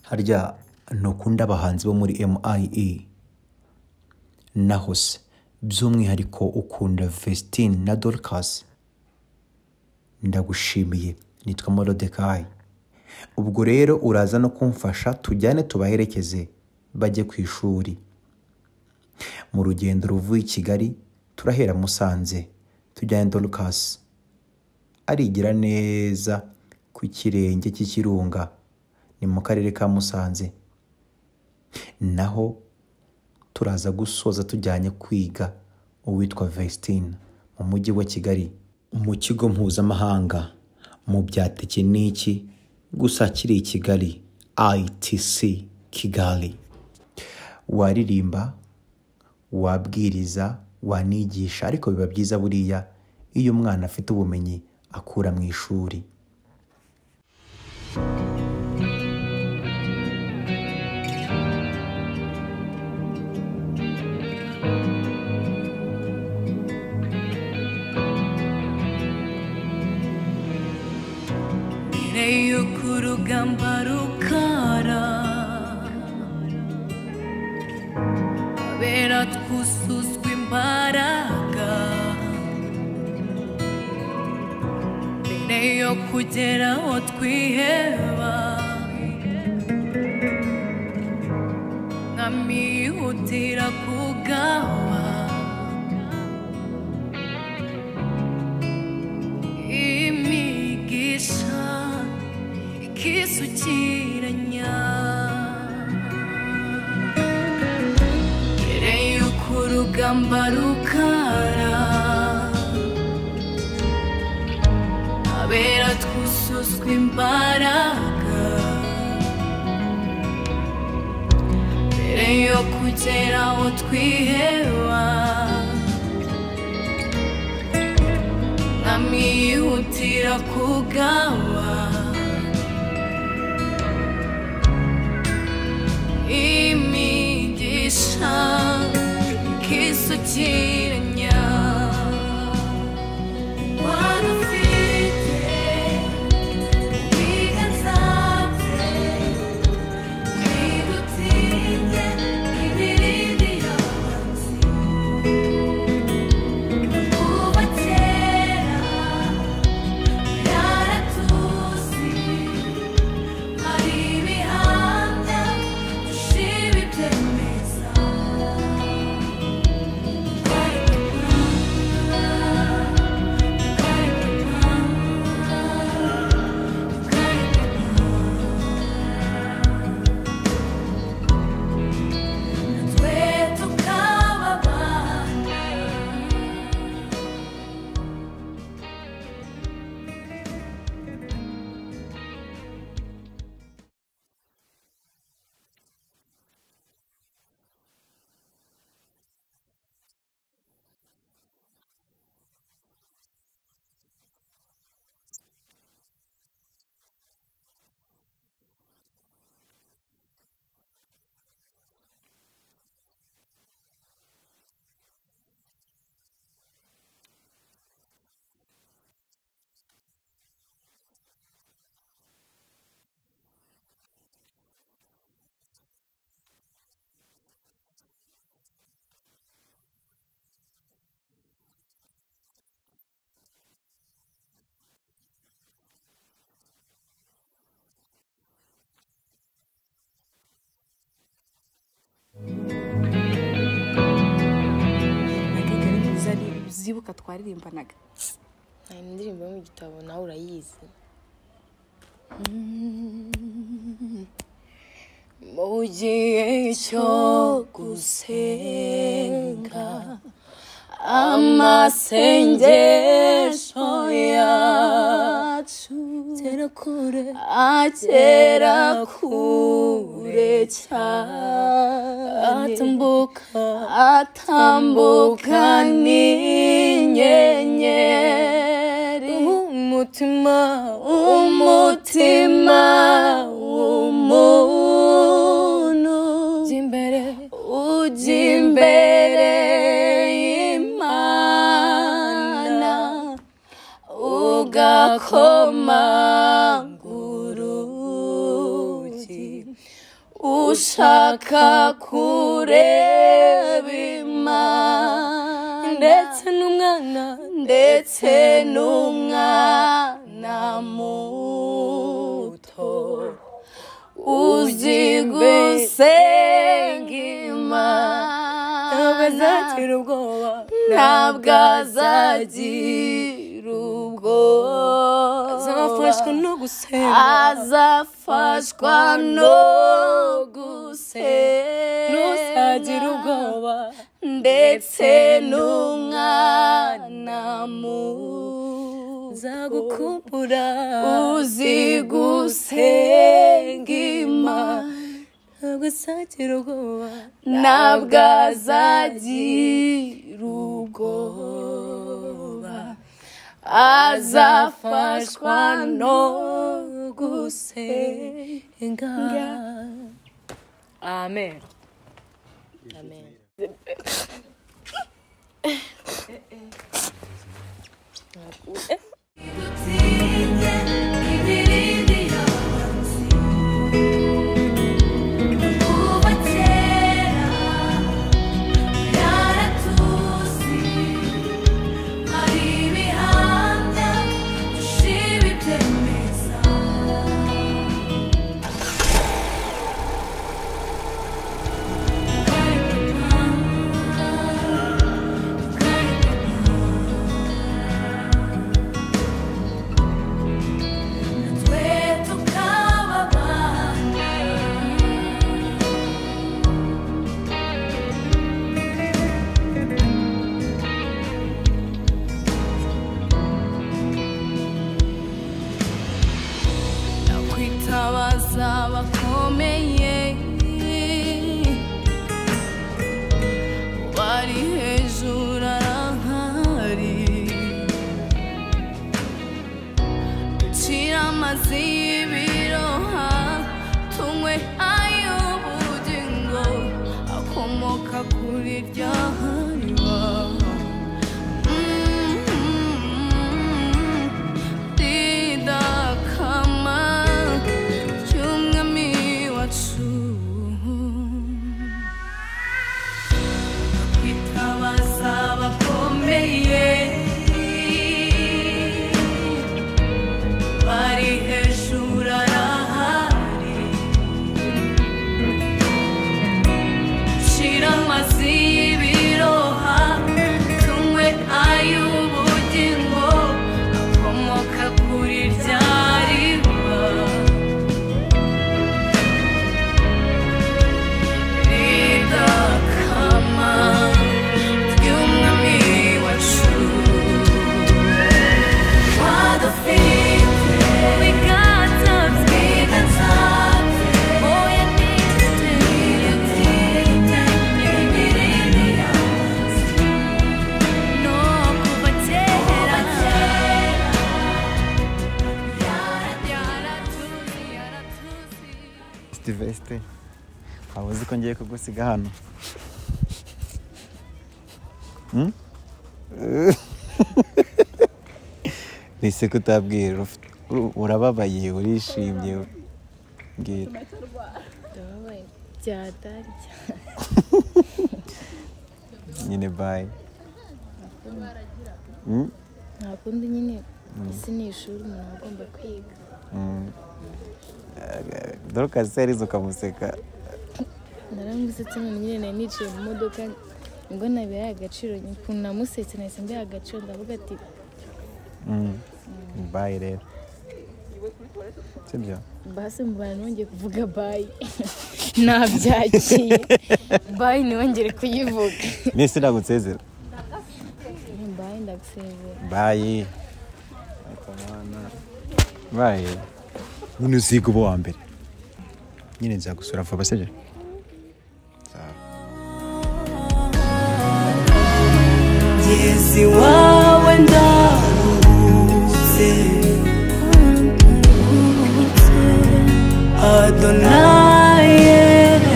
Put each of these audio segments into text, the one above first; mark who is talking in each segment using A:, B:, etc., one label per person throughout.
A: harya ntukunda abahanzi bo muri M.Irene naho se by'umwihariko ukunda Vestine na Dorcas? Ndagushimiye, nitwa Morodekayi. Ubwo rero uraza no kumfasha tujyane tubaherekeze bajye ku ishuri. Mu rugendo ruvuye i Kigali turahera Musanze tujyane Dorcas arigira neza ku kirenge cy'ikirunga, ni mu karere ka Musanze. Naho turaza gusoza tujyanye kwiga uwitwa Vestine mu mujyi wa Kigali mu kigo mpuzamahanga mu bya tekiniki gusa kiri i Kigali, ITC Kigali. Waririmba, wabwiriza, wanigisha, ariko biba byiza buriya iyo umwana afite ubumenyi akura mu ishuri.
B: Kurugamba rukara abera twuzuzwa imbaraga mbere yo kugera aho twiheba, nkamihutira kugawa imigisha kisukiranya mbere y'uko urugamba rukara abera twuzuzwa imbaraga mbere yo kugera aho twiheba, nkamihutira kugawa imigisha kisukiranya wadufite ibiganza bye bidutinye ibirindi y'abanzi kuva kera yaratuzi hari ibihamya
C: zibuka twaririmbanaga.
D: Nta indirimbo yo mu gitabo nawe urayizi.
B: Mu gihe cyo gusenga amasengesho yacu agera kure cyane, atambuka n'inyenyeri, umutima w'umuntu ujya imbere y'Imana ugakomanga urugi ushaka kureba Imana ndetse n'umwana muto uzi gusenga Imana ntabwo azagira ubwoba azafashwa no gusenga ntuzagira ubwoba ndetse n'umwana muto uzagukumbura uzi gusenga Imana ntabwo azagira ubwoba azafashwa no gusenga. Amen.
D: Amen.
B: Abakomeye bari hejuru arahari ducira amazi y'ibiroha tunywe ay'ubugingo akomoka kuri rya hariba
A: Veste waba uzi ko ngiye kugusiga hano Nise kutabwira urababaye urishimye mbwira
D: byatari
A: nyine bye
D: ntakundi nyine isi ni ishuri umuntu agomba kwiga
A: Dorcas yarize ukamuseka
D: naramusetse none nyine nari nicaye mu modoka ngo nabihaye agaciro ukuntu namusetse nahise mbiha agaciro ndavuga ati
A: bye rero sibyo
D: basi mbana nongeye kuvuga bye nabyakiye bye nongere kuyivuga
A: nese ndagusezera
D: bye ndagusezera
A: bye bye none uziga uba wa mbere nyine nzagusura vuba sibyo
B: Jesi wawe ndaruhutse Adonaye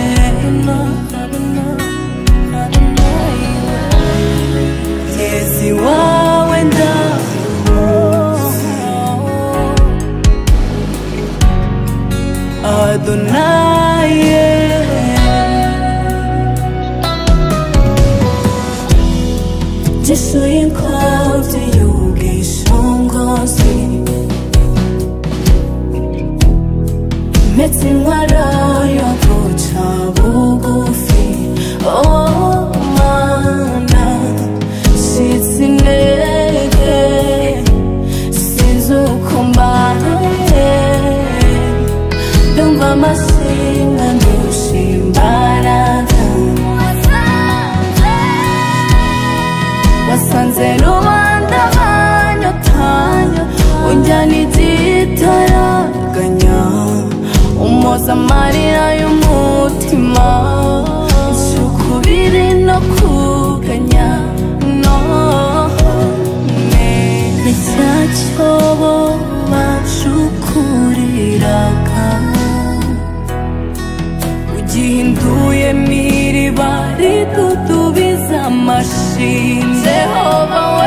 B: Jesi wawe ndaruhutse Adonaye Gishuye inkota y'ubwishingizi Metse intwaro yo guca bugufi Oh Mana Shitsi intege Sinzi uko mbaye Ndumva amashinga ndusha imbaraga Wasanze rubanda banyotanya Unjyana igitaraganya Umoza amarira y'umutima Nsukubiri no kuganya None ni cya cyobo bacukuriraga Ugihinduye miriba ridudubiza amashinga Jehova